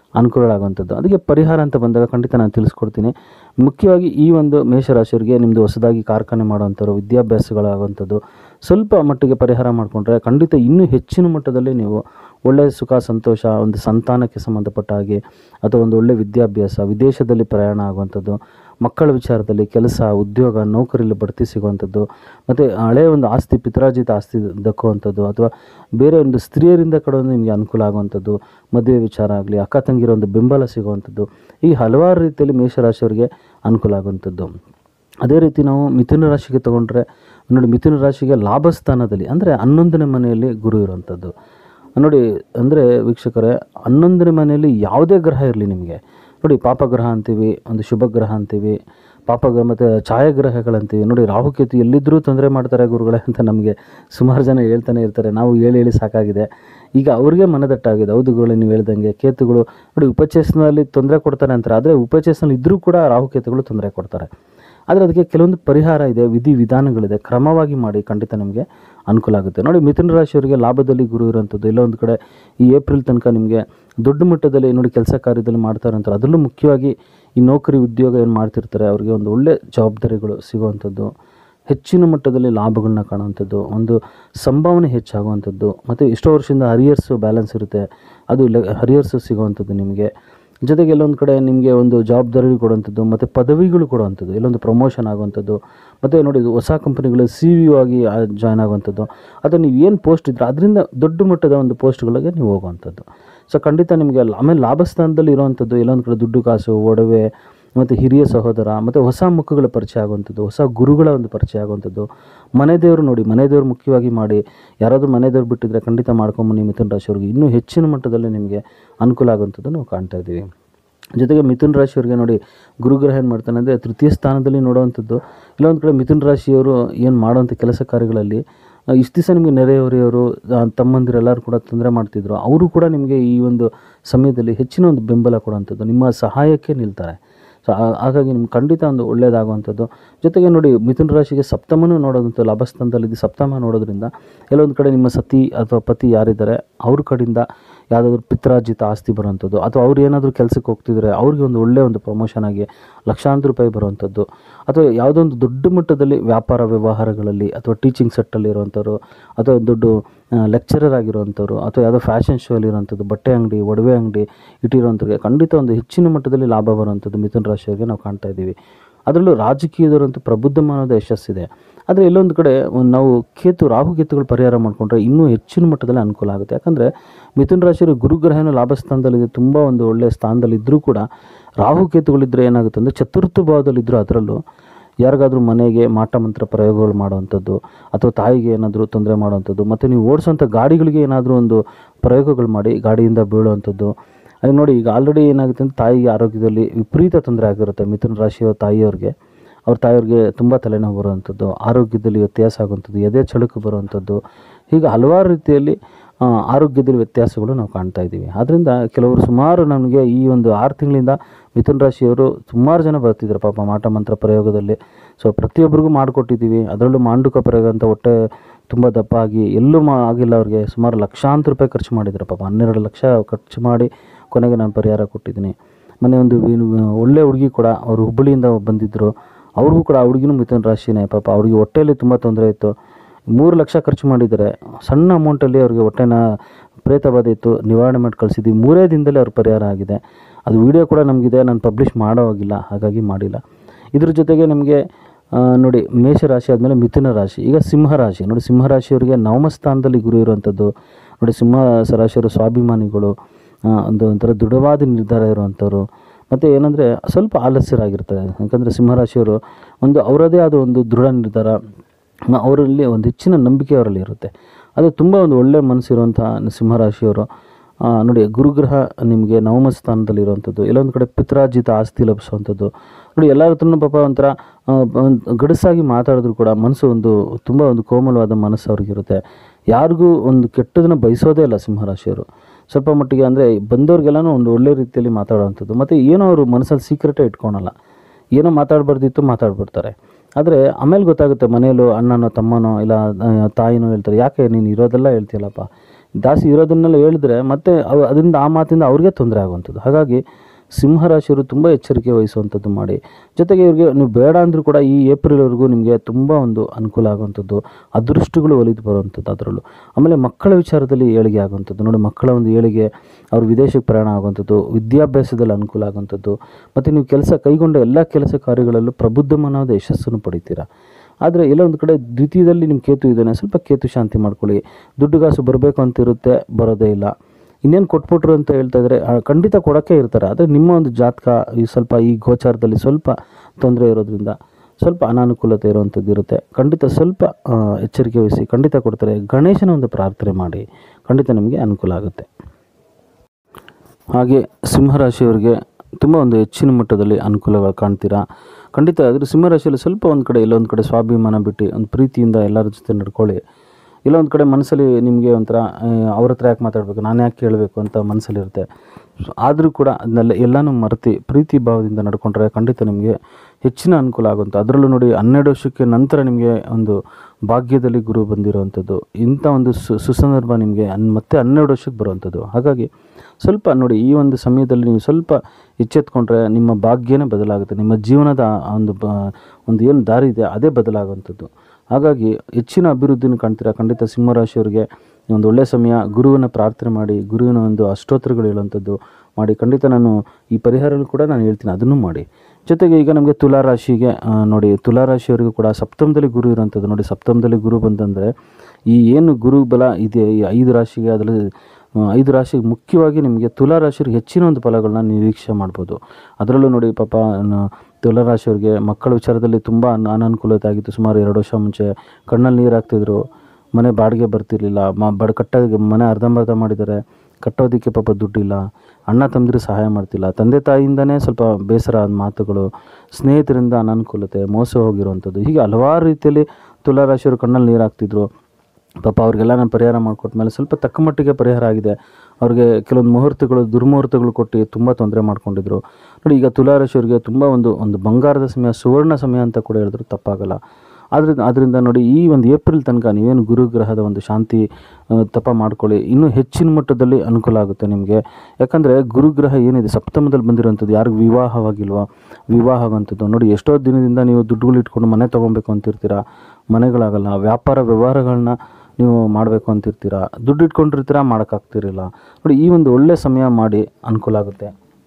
ಅನುಕೂಲಗಳಾಗುವಂಥದ್ದು. ಅದಕ್ಕೆ ಪರಿಹಾರ ಅಂತ ಬಂದಾಗ ಖಂಡಿತ ನಾನು ತಿಳಿಸ್ಕೊಡ್ತೀನಿ. ಮುಖ್ಯವಾಗಿ ಈ ಒಂದು ಮೇಷರಾಶಿಯವರಿಗೆ ನಿಮ್ಮದು ಹೊಸದಾಗಿ ಕಾರ್ಖಾನೆ ಮಾಡುವಂಥವ್ರು, ವಿದ್ಯಾಭ್ಯಾಸಗಳಾಗುವಂಥದ್ದು ಸ್ವಲ್ಪ ಮಟ್ಟಿಗೆ ಪರಿಹಾರ ಮಾಡಿಕೊಂಡ್ರೆ ಖಂಡಿತ ಇನ್ನೂ ಹೆಚ್ಚಿನ ಮಟ್ಟದಲ್ಲಿ ನೀವು ಒಳ್ಳೆಯ ಸುಖ ಸಂತೋಷ, ಒಂದು ಸಂತಾನಕ್ಕೆ ಸಂಬಂಧಪಟ್ಟ ಹಾಗೆ ಅಥವಾ ಒಂದು ಒಳ್ಳೆಯ ವಿದ್ಯಾಭ್ಯಾಸ, ವಿದೇಶದಲ್ಲಿ ಪ್ರಯಾಣ ಆಗುವಂಥದ್ದು, ಮಕ್ಕಳ ವಿಚಾರದಲ್ಲಿ ಕೆಲಸ, ಉದ್ಯೋಗ, ನೌಕರಿಯಲ್ಲಿ ಬಡ್ತಿ ಸಿಗುವಂಥದ್ದು, ಮತ್ತು ಹಳೆಯ ಒಂದು ಆಸ್ತಿ, ಪಿತ್ರಾರ್ಜಿತ ಆಸ್ತಿ ದಕ್ಕುವಂಥದ್ದು, ಅಥವಾ ಬೇರೆ ಒಂದು ಸ್ತ್ರೀಯರಿಂದ ಕಡೆ ನಿಮಗೆ ಅನುಕೂಲ ಆಗುವಂಥದ್ದು, ಮದುವೆ ವಿಚಾರ ಆಗಲಿ, ಅಕ್ಕ ತಂಗಿರೋ ಒಂದು ಬೆಂಬಲ ಸಿಗುವಂಥದ್ದು, ಈ ಹಲವಾರು ರೀತಿಯಲ್ಲಿ ಮೇಷರಾಶಿಯವರಿಗೆ ಅನುಕೂಲ ಆಗುವಂಥದ್ದು. ಅದೇ ರೀತಿ ನಾವು ಮಿಥುನ ರಾಶಿಗೆ ತೊಗೊಂಡ್ರೆ ನೋಡಿ, ಮಿಥುನ ರಾಶಿಗೆ ಲಾಭಸ್ಥಾನದಲ್ಲಿ ಅಂದರೆ 11ನೇ ಮನೆಯಲ್ಲಿ ಗುರು ಇರುವಂಥದ್ದು ನೋಡಿ. ಅಂದರೆ ವೀಕ್ಷಕರೇ, 11ನೇ ಮನೆಯಲ್ಲಿ ಯಾವುದೇ ಗ್ರಹ ಇರಲಿ ನಿಮಗೆ ನೋಡಿ, ಪಾಪಗ್ರಹ ಅಂತೀವಿ, ಒಂದು ಶುಭ ಗ್ರಹ ಅಂತೀವಿ, ಪಾಪಗ್ರಹ ಮತ್ತು ಛಾಯಾಗ್ರಹಗಳಂತೀವಿ ನೋಡಿ. ರಾಹುಕೇತು ಎಲ್ಲಿದ್ದರೂ ತೊಂದರೆ ಮಾಡ್ತಾರೆ ಗುರುಗಳೇ ಅಂತ ನಮಗೆ ಸುಮಾರು ಜನ ಹೇಳ್ತಾನೆ ಇರ್ತಾರೆ. ನಾವು ಹೇಳಿ ಸಾಕಾಗಿದೆ. ಈಗ ಅವ್ರಿಗೆ ಮನದಟ್ಟಾಗಿದೆ. ಹೌದು ಗುರುಗಳೇ, ನೀವು ಹೇಳ್ದಂಗೆ ಕೇತುಗಳು ನೋಡಿ ಉಪಚೇಸನಲ್ಲಿ ತೊಂದರೆ ಕೊಡ್ತಾರೆ ಅಂತಾರೆ. ಆದರೆ ಉಪಚೇಸನಲ್ಲಿ ಇದ್ದರೂ ಕೂಡ ರಾಹುಕೇತುಗಳು ತೊಂದರೆ ಕೊಡ್ತಾರೆ. ಆದರೆ ಅದಕ್ಕೆ ಕೆಲವೊಂದು ಪರಿಹಾರ ಇದೆ, ವಿಧಿ ವಿಧಾನಗಳಿದೆ, ಕ್ರಮವಾಗಿ ಮಾಡಿ ಖಂಡಿತ ನಿಮಗೆ ಅನುಕೂಲ ಆಗುತ್ತೆ ನೋಡಿ. ಮಿಥುನ ರಾಶಿಯವರಿಗೆ ಲಾಭದಲ್ಲಿ ಗುರು ಇರೋಂಥದ್ದು ಎಲ್ಲ ಒಂದು ಕಡೆ ಈ ಏಪ್ರಿಲ್ ತನಕ ನಿಮಗೆ ದೊಡ್ಡ ಮಟ್ಟದಲ್ಲಿ ನೋಡಿ ಕೆಲಸ ಕಾರ್ಯದಲ್ಲಿ ಮಾಡ್ತಾರೆ ಅಂತಾರೆ. ಅದರಲ್ಲೂ ಮುಖ್ಯವಾಗಿ ಈ ನೌಕರಿ ಉದ್ಯೋಗ ಏನು ಮಾಡ್ತಿರ್ತಾರೆ ಅವರಿಗೆ ಒಂದು ಒಳ್ಳೆ ಜವಾಬ್ದಾರಿಗಳು ಸಿಗುವಂಥದ್ದು, ಹೆಚ್ಚಿನ ಮಟ್ಟದಲ್ಲಿ ಲಾಭಗಳನ್ನ ಕಾಣುವಂಥದ್ದು, ಒಂದು ಸಂಭಾವನೆ ಹೆಚ್ಚಾಗುವಂಥದ್ದು, ಮತ್ತು ಎಷ್ಟೋ ವರ್ಷದಿಂದ ಹರಿಯರ್ಸು ಬ್ಯಾಲೆನ್ಸ್ ಇರುತ್ತೆ, ಅದು ಹರಿಯರ್ಸು ಸಿಗುವಂಥದ್ದು ನಿಮಗೆ. ಜೊತೆಗೆ ಎಲ್ಲೊಂದು ಕಡೆ ನಿಮಗೆ ಒಂದು ಜವಾಬ್ದಾರಿ ಕೊಡುವಂಥದ್ದು, ಮತ್ತು ಪದವಿಗಳು ಕೊಡುವಂಥದ್ದು, ಎಲ್ಲೊಂದು ಪ್ರಮೋಷನ್ ಆಗುವಂಥದ್ದು, ಮತ್ತು ನೋಡಿ ಹೊಸ ಕಂಪನಿಗಳು CEO ಆಗಿ ಜಾಯ್ನ್ ಆಗುವಂಥದ್ದು, ಅಥವಾ ನೀವು ಏನು ಪೋಸ್ಟ್ ಇದ್ರೆ ಅದರಿಂದ ದೊಡ್ಡ ಮಟ್ಟದ ಒಂದು ಪೋಸ್ಟ್ಗಳಿಗೆ ನೀವು ಹೋಗುವಂಥದ್ದು. ಸೊ ಖಂಡಿತ ನಿಮಗೆ ಆಮೇಲೆ ಲಾಭಸ್ಥಾನದಲ್ಲಿ ಇರುವಂಥದ್ದು, ಎಲ್ಲೊಂದು ಕಡೆ ದುಡ್ಡು ಕಾಸು, ಒಡವೆ, ಮತ್ತು ಹಿರಿಯ ಸಹೋದರ, ಮತ್ತು ಹೊಸ ಮುಖಗಳ ಪರಿಚಯ ಆಗುವಂಥದ್ದು, ಹೊಸ ಗುರುಗಳ ಒಂದು ಪರಿಚಯ ಆಗುವಂಥದ್ದು, ಮನೆ ದೇವರು ನೋಡಿ, ಮನೆ ದೇವರು ಮುಖ್ಯವಾಗಿ ಮಾಡಿ. ಯಾರಾದರೂ ಮನೆ ದೇವ್ರು ಬಿಟ್ಟಿದ್ರೆ ಖಂಡಿತ ಮಾಡ್ಕೊಂಬನ್ನಿ ಮಿಥುನ ರಾಶಿಯವ್ರಿಗೆ, ಇನ್ನೂ ಹೆಚ್ಚಿನ ಮಟ್ಟದಲ್ಲಿ ನಿಮಗೆ ಅನುಕೂಲ ಆಗುವಂಥದ್ದು ನಾವು ಕಾಣ್ತಾ ಇದ್ದೀವಿ. ಜೊತೆಗೆ ಮಿಥುನ ರಾಶಿಯವರಿಗೆ ನೋಡಿ ಗುರುಗ್ರಹ ಏನು ಮಾಡ್ತಾನೆ ಅಂದರೆ ತೃತೀಯ ಸ್ಥಾನದಲ್ಲಿ ನೋಡುವಂಥದ್ದು. ಇಲ್ಲೊಂದು ಕಡೆ ಮಿಥುನ ರಾಶಿಯವರು ಏನು ಮಾಡುವಂಥ ಕೆಲಸ ಕಾರ್ಯಗಳಲ್ಲಿ ಇಷ್ಟು ದಿವಸ ನಿಮಗೆ ನೆರೆಹೊರೆಯವರು, ತಮ್ಮಂದಿರೆಲ್ಲರೂ ಕೂಡ ತೊಂದರೆ ಮಾಡ್ತಿದ್ರು, ಅವರು ಕೂಡ ನಿಮಗೆ ಈ ಒಂದು ಸಮಯದಲ್ಲಿ ಹೆಚ್ಚಿನ ಒಂದು ಬೆಂಬಲ ಕೊಡುವಂಥದ್ದು, ನಿಮ್ಮ ಸಹಾಯಕ್ಕೆ ನಿಲ್ತಾರೆ. ಸೊ ಹಾಗಾಗಿ ನಿಮ್ಗೆ ಖಂಡಿತ ಒಂದು ಒಳ್ಳೆಯದಾಗುವಂಥದ್ದು. ಜೊತೆಗೆ ನೋಡಿ ಮಿಥುನ ರಾಶಿಗೆ ಸಪ್ತಮನೂ ನೋಡೋದಂಥ ಲಾಭಸ್ಥಾನದಲ್ಲಿ ಸಪ್ತಮ ನೋಡೋದ್ರಿಂದ ಎಲ್ಲೊಂದು ಕಡೆ ನಿಮ್ಮ ಸತಿ ಅಥವಾ ಪತಿ ಯಾರಿದ್ದಾರೆ ಅವ್ರ ಕಡೆಯಿಂದ ಯಾವುದಾದ್ರೂ ಪಿತ್ರಾರ್ಜಿತ ಆಸ್ತಿ ಬರುವಂಥದ್ದು, ಅಥವಾ ಅವ್ರು ಏನಾದರೂ ಕೆಲಸಕ್ಕೆ ಹೋಗ್ತಿದ್ರೆ ಅವ್ರಿಗೆ ಒಂದು ಒಳ್ಳೆಯ ಒಂದು ಪ್ರಮೋಷನ್ ಆಗಿ ಲಕ್ಷಾಂತರ ರೂಪಾಯಿ ಬರುವಂಥದ್ದು, ಅಥವಾ ಯಾವುದೋ ಒಂದು ದೊಡ್ಡ ಮಟ್ಟದಲ್ಲಿ ವ್ಯಾಪಾರ ವ್ಯವಹಾರಗಳಲ್ಲಿ ಅಥವಾ ಟೀಚಿಂಗ್ ಸೆಟ್ಟಲ್ಲಿ ಇರುವಂಥವ್ರು, ಅಥವಾ ದೊಡ್ಡ ಲೆಕ್ಚರರ್ ಆಗಿರುವಂಥವ್ರು, ಅಥವಾ ಯಾವುದೋ ಫ್ಯಾಷನ್ ಶೋ ಅಲ್ಲಿರುವಂಥದ್ದು, ಬಟ್ಟೆ ಅಂಗಡಿ, ಒಡವೆ ಅಂಗಡಿ ಇಟ್ಟಿರುವಂಥವ್ರಿಗೆ ಖಂಡಿತ ಒಂದು ಹೆಚ್ಚಿನ ಮಟ್ಟದಲ್ಲಿ ಲಾಭ ಬರುವಂಥದ್ದು ಮಿಥುನ ರಾಶಿಯವರಿಗೆ ನಾವು ಕಾಣ್ತಾ ಇದ್ದೀವಿ. ಅದರಲ್ಲೂ ರಾಜಕೀಯದವರಂತೂ ಪ್ರಬುದ್ಧಮಾನದ ಯಶಸ್ಸಿದೆ. ಆದರೆ ಎಲ್ಲೊಂದು ಕಡೆ ನಾವು ರಾಹುಕೇತುಗಳು ಪರಿಹಾರ ಮಾಡಿಕೊಂಡ್ರೆ ಇನ್ನೂ ಹೆಚ್ಚಿನ ಮಟ್ಟದಲ್ಲಿ ಅನುಕೂಲ ಆಗುತ್ತೆ. ಯಾಕಂದರೆ ಮಿಥುನ ರಾಶಿಯವರು ಗುರುಗ್ರಹನ ಲಾಭಸ್ಥಾನದಲ್ಲಿದೆ, ತುಂಬ ಒಂದು ಒಳ್ಳೆಯ ಸ್ಥಾನದಲ್ಲಿದ್ದರೂ ಕೂಡ ರಾಹುಕೇತುಗಳಿದ್ದರೆ ಏನಾಗುತ್ತೆ ಅಂದರೆ ಚತುರ್ಥ ಭಾವದಲ್ಲಿದ್ದರೂ ಅದರಲ್ಲೂ ಯಾರಿಗಾದ್ರೂ ಮನೆಗೆ ಮಾಟ ಮಂತ್ರ ಪ್ರಯೋಗಗಳು ಮಾಡುವಂಥದ್ದು, ಅಥವಾ ತಾಯಿಗೆ ಏನಾದರೂ ತೊಂದರೆ ಮಾಡುವಂಥದ್ದು, ಮತ್ತು ನೀವು ಓಡಿಸೋಂಥ ಗಾಡಿಗಳಿಗೆ ಏನಾದರೂ ಒಂದು ಪ್ರಯೋಗಗಳು ಮಾಡಿ ಗಾಡಿಯಿಂದ ಬೀಳುವಂಥದ್ದು. ಅದು ನೋಡಿ ಈಗ ಆಲ್ರೆಡಿ ಏನಾಗುತ್ತೆ ಅಂದರೆ ತಾಯಿಗೆ ಆರೋಗ್ಯದಲ್ಲಿ ವಿಪರೀತ ತೊಂದರೆ ಆಗಿರುತ್ತೆ. ಮಿಥುನ ರಾಶಿಯ ಅವ್ರ ತಾಯಿಯವ್ರಿಗೆ ತುಂಬ ತಲೆನೋವು ಬರುವಂಥದ್ದು, ಆರೋಗ್ಯದಲ್ಲಿ ವ್ಯತ್ಯಾಸ ಆಗುವಂಥದ್ದು, ಎದೆ ಚಳುಕು ಬರುವಂಥದ್ದು, ಹೀಗೆ ಹಲವಾರು ರೀತಿಯಲ್ಲಿ ಆರೋಗ್ಯದಲ್ಲಿ ವ್ಯತ್ಯಾಸಗಳು ನಾವು ಕಾಣ್ತಾ ಇದ್ದೀವಿ. ಆದ್ದರಿಂದ ಕೆಲವರು ಸುಮಾರು ನಮಗೆ ಈ ಒಂದು 6 ತಿಂಗಳಿಂದ ಮಿಥುನ ರಾಶಿಯವರು ಸುಮಾರು ಜನ ಬರ್ತಿದ್ದಾರೆ ಪಾಪ ಮಾಟ ಮಂತ್ರ ಪ್ರಯೋಗದಲ್ಲಿ. ಸೊ ಪ್ರತಿಯೊಬ್ಬರಿಗೂ ಮಾಡಿಕೊಟ್ಟಿದ್ದೀವಿ. ಅದರಲ್ಲೂ ಮಾಂಡುಕ ಪ್ರಯೋಗ ಅಂತ ಹೊಟ್ಟೆ ತುಂಬ ದಪ್ಪ ಆಗಿ ಎಲ್ಲೂ ಆಗಿಲ್ಲ ಅವ್ರಿಗೆ, ಸುಮಾರು ಲಕ್ಷಾಂತರ ರೂಪಾಯಿ ಖರ್ಚು ಮಾಡಿದ್ದಾರೆ ಪಾಪ. 12 ಲಕ್ಷ ಖರ್ಚು ಮಾಡಿ ಕೊನೆಗೆ ನಾನು ಪರಿಹಾರ ಕೊಟ್ಟಿದ್ದೀನಿ. ಮೊನ್ನೆ ಒಂದು ಒಳ್ಳೆ ಹುಡುಗಿ ಕೂಡ ಅವರು ಹುಬ್ಬಳ್ಳಿಯಿಂದ ಬಂದಿದ್ದರು, ಅವ್ರಿಗೂ ಕೂಡ ಆ ಹುಡುಗಿನೂ ಮಿಥುನ ರಾಶಿನೇ ಪಾಪ. ಅವ್ರಿಗೆ ಹೊಟ್ಟೆಯಲ್ಲಿ ತುಂಬ ತೊಂದರೆ ಇತ್ತು, 3 ಲಕ್ಷ ಖರ್ಚು ಮಾಡಿದ್ದಾರೆ. ಸಣ್ಣ ಅಮೌಂಟಲ್ಲಿ ಅವ್ರಿಗೆ ಹೊಟ್ಟೆನ ಪ್ರೇತಬಾಧೆ ಇತ್ತು, ನಿವಾರಣೆ ಮಾಡಿ ಕಳಿಸಿದ್ವಿ. 3 ದಿನದಲ್ಲಿ ಅವ್ರ ಪರಿಹಾರ ಆಗಿದೆ. ಅದು ವಿಡಿಯೋ ಕೂಡ ನಮಗಿದೆ, ನಾನು ಪಬ್ಲಿಷ್ ಮಾಡೋ ಹೋಗಿಲ್ಲ, ಹಾಗಾಗಿ ಮಾಡಿಲ್ಲ. ಇದ್ರ ಜೊತೆಗೆ ನಮಗೆ ನೋಡಿ ಮೇಷರಾಶಿ ಆದಮೇಲೆ ಮಿಥುನ ರಾಶಿ, ಈಗ ಸಿಂಹರಾಶಿ ನೋಡಿ. ಸಿಂಹರಾಶಿಯವರಿಗೆ ನವಮ ಸ್ಥಾನದಲ್ಲಿ ಗುರು ಇರುವಂಥದ್ದು ನೋಡಿ. ಸಿಂಹ ರಾಶಿಯವರು ಸ್ವಾಭಿಮಾನಿಗಳು, ಒಂಥರ ದೃಢವಾದ ನಿರ್ಧಾರ ಇರುವಂಥವ್ರು, ಮತ್ತು ಏನಂದರೆ ಸ್ವಲ್ಪ ಆಲಸ್ಯರಾಗಿರ್ತಾರೆ. ಯಾಕಂದರೆ ಸಿಂಹರಾಶಿಯವರು ಅವರದೇ ಆದ ಒಂದು ದೃಢ ನಿರ್ಧಾರ, ಅವರಲ್ಲಿ ಒಂದು ಹೆಚ್ಚಿನ ನಂಬಿಕೆ ಅವರಲ್ಲಿ ಇರುತ್ತೆ. ಅದು ತುಂಬ ಒಂದು ಒಳ್ಳೆಯ ಮನಸ್ಸಿರುವಂಥ ಸಿಂಹರಾಶಿಯವರು ನೋಡಿ. ಗುರುಗ್ರಹ ನಿಮಗೆ ನವಮ ಸ್ಥಾನದಲ್ಲಿರುವಂಥದ್ದು, ಎಲ್ಲೊಂದು ಕಡೆ ಪಿತ್ರಾರ್ಜಿತ ಆಸ್ತಿ ಲಭಿಸುವಂಥದ್ದು ನೋಡಿ. ಎಲ್ಲರ ಹತ್ರನೂ ಪಾಪ ಒಂಥರ ಗಡಸಾಗಿ ಮಾತಾಡಿದ್ರು ಕೂಡ ಮನಸ್ಸು ತುಂಬ ಒಂದು ಕೋಮಲವಾದ ಮನಸ್ಸು ಅವ್ರಿಗಿರುತ್ತೆ. ಯಾರಿಗೂ ಒಂದು ಕೆಟ್ಟದನ್ನು ಬಯಸೋದೇ ಇಲ್ಲ ಸಿಂಹರಾಶಿಯವರು. ಸ್ವಲ್ಪ ಮಟ್ಟಿಗೆ ಅಂದರೆ ಬಂದವ್ರಿಗೆಲ್ಲನೂ ಒಂದು ಒಳ್ಳೆ ರೀತಿಯಲ್ಲಿ ಮಾತಾಡುವಂಥದ್ದು, ಮತ್ತು ಏನೋ ಅವರು ಮನಸ್ಸಲ್ಲಿ ಸೀಕ್ರೆಟೇ ಇಟ್ಕೊಳಲ್ಲ, ಏನೋ ಮಾತಾಡಬಾರ್ದಿತ್ತು ಮಾತಾಡ್ಬಿಡ್ತಾರೆ. ಆದರೆ ಆಮೇಲೆ ಗೊತ್ತಾಗುತ್ತೆ, ಮನೆಯಲ್ಲೂ ಅಣ್ಣನೋ ತಮ್ಮನೋ ಇಲ್ಲ ತಾಯಿನೋ ಹೇಳ್ತಾರೆ, ಯಾಕೆ ನೀನು ಇರೋದೆಲ್ಲ ಹೇಳ್ತೀಯಲ್ಲಪ್ಪ, ದಾಸಿ ಇರೋದನ್ನೆಲ್ಲ ಹೇಳಿದ್ರೆ ಮತ್ತೆ ಅದರಿಂದ ಆ ಮಾತಿಂದ ಅವ್ರಿಗೆ ತೊಂದರೆ ಆಗುವಂಥದ್ದು. ಹಾಗಾಗಿ ಸಿಂಹರಾಶಿಯವರು ತುಂಬ ಎಚ್ಚರಿಕೆ ವಹಿಸುವಂಥದ್ದು ಮಾಡಿ. ಜೊತೆಗೆ ಇವ್ರಿಗೆ ನೀವು ಬೇಡ ಅಂದರೂ ಕೂಡ ಈ ಏಪ್ರಿಲ್ವರೆಗೂ ನಿಮಗೆ ತುಂಬ ಒಂದು ಅನುಕೂಲ ಆಗುವಂಥದ್ದು, ಅದೃಷ್ಟಗಳು ಒಲಿದು ಬರುವಂಥದ್ದು. ಅದರಲ್ಲೂ ಆಮೇಲೆ ಮಕ್ಕಳ ವಿಚಾರದಲ್ಲಿ ಏಳಿಗೆ ಆಗುವಂಥದ್ದು. ನೋಡಿ, ಮಕ್ಕಳ ಒಂದು ಏಳಿಗೆ, ಅವ್ರು ವಿದೇಶಕ್ಕೆ ಪ್ರಯಾಣ ಆಗುವಂಥದ್ದು, ವಿದ್ಯಾಭ್ಯಾಸದಲ್ಲಿ ಅನುಕೂಲ ಆಗುವಂಥದ್ದು, ಮತ್ತು ನೀವು ಕೆಲಸ ಕೈಗೊಂಡ ಎಲ್ಲ ಕೆಲಸ ಕಾರ್ಯಗಳಲ್ಲೂ ಪ್ರಬುದ್ಧಮನವಾದ ಯಶಸ್ಸನ್ನು ಪಡಿತೀರಾ. ಆದರೆ ಎಲ್ಲೋ ಒಂದು ಕಡೆ ದ್ವಿತೀಯದಲ್ಲಿ ನಿಮ್ಮ ಕೇತು ಇದ್ದಾನೆ, ಸ್ವಲ್ಪ ಕೇತು ಶಾಂತಿ ಮಾಡ್ಕೊಳ್ಳಿ. ದುಡ್ಡುಗಾಸು ಬರಬೇಕು ಅಂತ ಇರುತ್ತೆ, ಬರೋದೇ ಇಲ್ಲ. ಇನ್ನೇನು ಕೊಟ್ಬಿಟ್ರು ಅಂತ ಹೇಳ್ತಾ ಇದ್ದಾರೆ, ಖಂಡಿತ ಕೊಡೋಕ್ಕೆ ಇರ್ತಾರೆ. ಆದರೆ ನಿಮ್ಮ ಒಂದು ಜಾತಕ ಸ್ವಲ್ಪ ಈ ಗೋಚಾರದಲ್ಲಿ ಸ್ವಲ್ಪ ತೊಂದರೆ ಇರೋದ್ರಿಂದ ಸ್ವಲ್ಪ ಅನಾನುಕೂಲತೆ ಇರುವಂಥದ್ದು ಇರುತ್ತೆ. ಖಂಡಿತ ಸ್ವಲ್ಪ ಎಚ್ಚರಿಕೆ ವಹಿಸಿ, ಖಂಡಿತ ಕೊಡ್ತಾರೆ. ಗಣೇಶನ ಒಂದು ಪ್ರಾರ್ಥನೆ ಮಾಡಿ, ಖಂಡಿತ ನಿಮಗೆ ಅನುಕೂಲ ಆಗುತ್ತೆ. ಹಾಗೆ ಸಿಂಹರಾಶಿಯವರಿಗೆ ತುಂಬ ಒಂದು ಹೆಚ್ಚಿನ ಮಟ್ಟದಲ್ಲಿ ಅನುಕೂಲಗಳು ಕಾಣ್ತೀರಾ. ಖಂಡಿತ ಅದ್ರ ಸಿಂಹರಾಶಿಯಲ್ಲಿ ಸ್ವಲ್ಪ ಒಂದು ಕಡೆ ಎಲ್ಲೊಂದು ಕಡೆ ಸ್ವಾಭಿಮಾನ ಬಿಟ್ಟು ಒಂದು ಪ್ರೀತಿಯಿಂದ ಎಲ್ಲರ ಜೊತೆ ನಡ್ಕೊಳ್ಳಿ. ಇಲ್ಲ ಒಂದು ಕಡೆ ಮನಸ್ಸಲ್ಲಿ ನಿಮಗೆ ಒಂಥರ ಅವ್ರ ಹತ್ರ ಯಾಕೆ ಮಾತಾಡಬೇಕು, ನಾನು ಯಾಕೆ ಕೇಳಬೇಕು ಅಂತ ಮನಸ್ಸಲ್ಲಿರುತ್ತೆ. ಆದರೂ ಕೂಡ ಅದನ್ನೆಲ್ಲ ಎಲ್ಲನೂ ಮರೆತು ಪ್ರೀತಿ ಭಾವದಿಂದ ನಡ್ಕೊಂಡ್ರೆ ಖಂಡಿತ ನಿಮಗೆ ಹೆಚ್ಚಿನ ಅನುಕೂಲ ಆಗುವಂಥ. ಅದರಲ್ಲೂ ನೋಡಿ, 12 ವರ್ಷಕ್ಕೆ ನಂತರ ನಿಮಗೆ ಒಂದು ಭಾಗ್ಯದಲ್ಲಿ ಗುರು ಬಂದಿರುವಂಥದ್ದು, ಇಂಥ ಒಂದು ಸುಸಂದರ್ಭ ನಿಮಗೆ ಮತ್ತೆ 12 ವರ್ಷಕ್ಕೆ ಬರುವಂಥದ್ದು. ಹಾಗಾಗಿ ಸ್ವಲ್ಪ ನೋಡಿ, ಈ ಒಂದು ಸಮಯದಲ್ಲಿ ನೀವು ಸ್ವಲ್ಪ ಎಚ್ಚೆತ್ಕೊಂಡ್ರೆ ನಿಮ್ಮ ಭಾಗ್ಯನೇ ಬದಲಾಗುತ್ತೆ. ನಿಮ್ಮ ಜೀವನದ ಒಂದು ಏನು ದಾರಿ ಇದೆ ಅದೇ ಬದಲಾಗುವಂಥದ್ದು. ಹಾಗಾಗಿ ಹೆಚ್ಚಿನ ಅಭಿವೃದ್ಧಿನ ಕಾಣ್ತೀರಾ. ಖಂಡಿತ ಸಿಂಹರಾಶಿಯವರಿಗೆ ಒಂದು ಒಳ್ಳೆಯ ಸಮಯ. ಗುರುವಿನ ಪ್ರಾರ್ಥನೆ ಮಾಡಿ, ಗುರುವಿನ ಒಂದು ಅಷ್ಟೋತ್ತರಗಳು ಹೇಳುವಂಥದ್ದು ಮಾಡಿ. ಖಂಡಿತ ನಾನು ಈ ಪರಿಹಾರಗಳು ಕೂಡ ನಾನು ಹೇಳ್ತೀನಿ, ಅದನ್ನು ಮಾಡಿ. ಜೊತೆಗೆ ಈಗ ನಮಗೆ ತುಲಾರಾಶಿಗೆ ನೋಡಿ, ತುಲಾರಾಶಿಯವರಿಗೂ ಕೂಡ ಸಪ್ತಮದಲ್ಲಿ ಗುರು ಇರೋವಂಥದ್ದು. ನೋಡಿ, ಸಪ್ತಮದಲ್ಲಿ ಗುರು ಬಂದಂದರೆ ಈ ಏನು ಗುರು ಬಲ ಇದೆ ಈ 5 ರಾಶಿಗೆ, ಅದರಲ್ಲಿ 5 ರಾಶಿಗೆ ಮುಖ್ಯವಾಗಿ ನಿಮಗೆ ತುಲಾರಾಶಿಯವ್ರಿಗೆ ಹೆಚ್ಚಿನ ಒಂದು ಫಲಗಳನ್ನ ನಿರೀಕ್ಷೆ ಮಾಡ್ಬೋದು. ಅದರಲ್ಲೂ ನೋಡಿ, ಪಾಪ ತುಲಾರಾಶಿಯವ್ರಿಗೆ ಮಕ್ಕಳ ವಿಚಾರದಲ್ಲಿ ತುಂಬ ಅನಾನುಕೂಲತೆ ಆಗಿತ್ತು. ಸುಮಾರು 2 ವರ್ಷ ಮುಂಚೆ ಕಣ್ಣಲ್ಲಿ ನೀರು ಹಾಕ್ತಿದ್ರು, ಮನೆ ಬಾಡಿಗೆ ಬರ್ತಿರ್ಲಿಲ್ಲ, ಕಟ್ಟೋದಕ್ಕೆ ಮನೆ ಅರ್ಧಂಬರ್ಧ ಮಾಡಿದ್ದಾರೆ, ಕಟ್ಟೋದಕ್ಕೆ ಪಾಪ ದುಡ್ಡಿಲ್ಲ, ಅಣ್ಣ ತಮ್ಮದಿರು ಸಹಾಯ ಮಾಡ್ತಿಲ್ಲ, ತಂದೆ ತಾಯಿಯಿಂದನೇ ಸ್ವಲ್ಪ ಬೇಸರ ಮಾತುಗಳು, ಸ್ನೇಹಿತರಿಂದ ಅನಾನುಕೂಲತೆ, ಮೋಸ ಹೋಗಿರುವಂಥದ್ದು, ಹೀಗೆ ಹಲವಾರು ರೀತಿಯಲ್ಲಿ ತುಲಾರಾಶಿಯವರು ಕಣ್ಣಲ್ಲಿ ನೀರು ಹಾಕ್ತಿದ್ರು. ಪಾಪ ಅವ್ರಿಗೆಲ್ಲ ನಾನು ಪರಿಹಾರ ಮಾಡಿಕೊಟ್ಮೇಲೆ ಸ್ವಲ್ಪ ತಕ್ಕ ಮಟ್ಟಿಗೆ ಪರಿಹಾರ ಆಗಿದೆ. ಅವ್ರಿಗೆ ಕೆಲವೊಂದು ದುರ್ಮುಹೂರ್ತಗಳು ಕೊಟ್ಟು ತುಂಬ ತೊಂದರೆ ಮಾಡ್ಕೊಂಡಿದ್ರು. ನೋಡಿ, ಈಗ ತುಲಾರಾಶಿಯವರಿಗೆ ತುಂಬ ಒಂದು ಬಂಗಾರದ ಸಮಯ, ಸುವರ್ಣ ಸಮಯ ಅಂತ ಕೂಡ ಹೇಳಿದ್ರು ತಪ್ಪಾಗಲ್ಲ. ಆದ್ದರಿಂದ ನೋಡಿ, ಈ ಒಂದು ಏಪ್ರಿಲ್ ತನಕ ನೀವೇನು ಗುರುಗ್ರಹದ ಒಂದು ಶಾಂತಿ ತಪ ಮಾಡ್ಕೊಳ್ಳಿ, ಇನ್ನೂ ಹೆಚ್ಚಿನ ಮಟ್ಟದಲ್ಲಿ ಅನುಕೂಲ ಆಗುತ್ತೆ ನಿಮಗೆ. ಯಾಕಂದರೆ ಗುರುಗ್ರಹ ಏನಿದೆ ಸಪ್ತಮದಲ್ಲಿ ಬಂದಿರೋಂಥದ್ದು, ಯಾರಿಗೂ ವಿವಾಹವಾಗಿಲ್ವಾ, ವಿವಾಹ ಆಗುವಂಥದ್ದು. ನೋಡಿ, ಎಷ್ಟೋ ದಿನದಿಂದ ನೀವು ದುಡ್ಡುಗಳು ಇಟ್ಕೊಂಡು ಮನೆ ತೊಗೊಬೇಕು ಅಂತಿರ್ತೀರಾ, ಮನೆಗಳಾಗಲ್ಲ. ವ್ಯಾಪಾರ ವ್ಯವಹಾರಗಳನ್ನ ನೀವು ಮಾಡಬೇಕು ಅಂತಿರ್ತೀರಾ, ದುಡ್ಡು ಇಟ್ಕೊಂಡಿರ್ತೀರಾ, ಮಾಡೋಕ್ಕಾಗ್ತಿರಲಿಲ್ಲ. ನೋಡಿ, ಈ ಒಂದು ಒಳ್ಳೆಯ ಸಮಯ ಮಾಡಿ, ಅನುಕೂಲ ಆಗುತ್ತೆ.